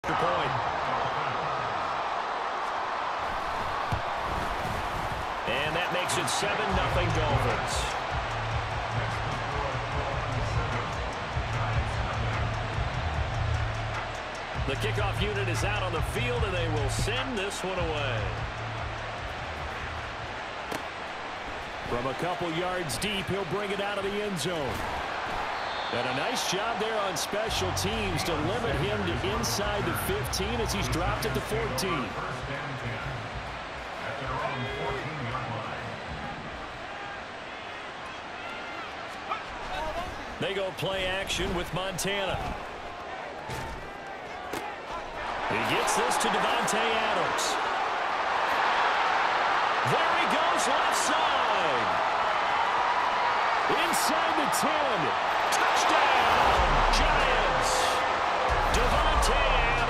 Point. And that makes it 7-0 Dolphins. The kickoff unit is out on the field, and they will send this one away. From a couple yards deep, he'll bring it out of the end zone. And a nice job there on special teams to limit him to inside the 15 as he's dropped at the 14. They go play action with Montana. He gets this to Davante Adams. There he goes left side. Inside the 10. Touchdown, Giants. Davante